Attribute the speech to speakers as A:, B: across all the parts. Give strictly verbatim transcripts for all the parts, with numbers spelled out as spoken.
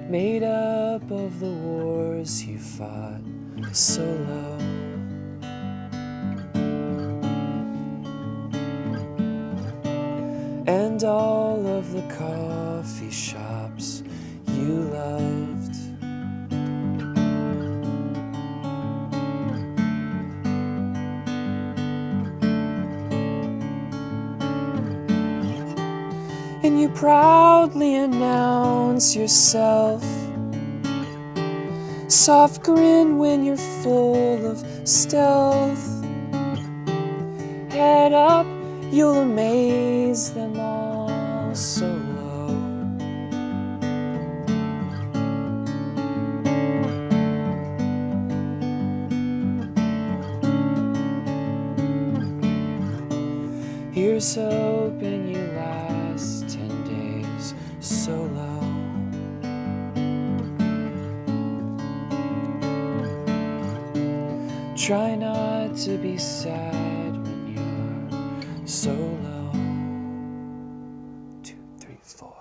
A: made up of the wars you fought solo. And all of the coffee shops you loved. And you proudly announce yourself, soft grin when you're full of stealth. Head up, you'll amaze them all so low. Here's hoping you last ten days solo. Try not to be sad when you're solo. Two, three, four.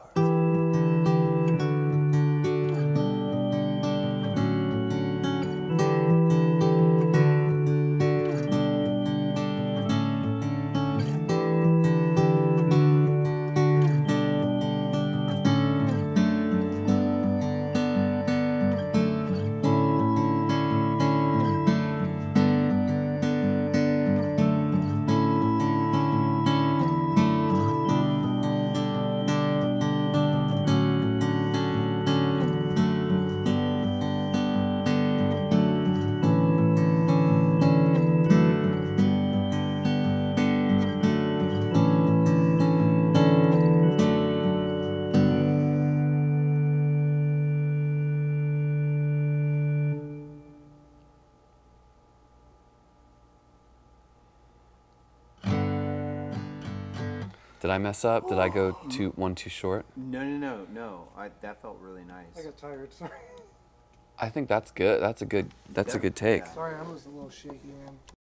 A: Did I mess up? Did I go too one too short?
B: No, no, no, no. I, that felt really nice.
C: I got tired, sorry.
A: I think that's good. That's a good. That's a good take.
C: Sorry, I was a little shaky, man.